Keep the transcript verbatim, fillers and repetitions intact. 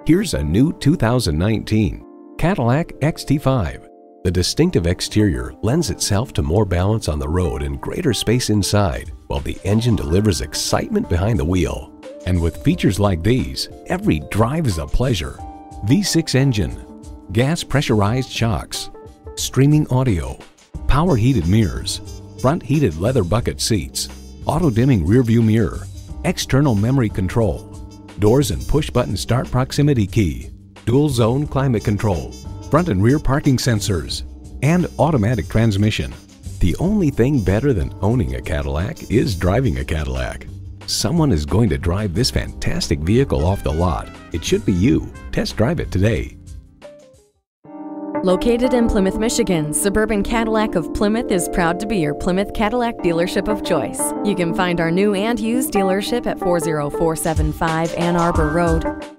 Here's a new two thousand nineteen Cadillac X T five. The distinctive exterior lends itself to more balance on the road and greater space inside, while the engine delivers excitement behind the wheel. And with features like these, every drive is a pleasure. V six engine, gas pressurized shocks, streaming audio, power heated mirrors, front heated leather bucket seats, auto dimming rear view mirror, external memory control, doors and push button start proximity key, dual zone climate control, front and rear parking sensors, and automatic transmission. The only thing better than owning a Cadillac is driving a Cadillac. Someone is going to drive this fantastic vehicle off the lot. It should be you. Test drive it today. Located in Plymouth, Michigan, Suburban Cadillac of Plymouth is proud to be your Plymouth Cadillac dealership of choice. You can find our new and used dealership at four oh four seven five Ann Arbor Road.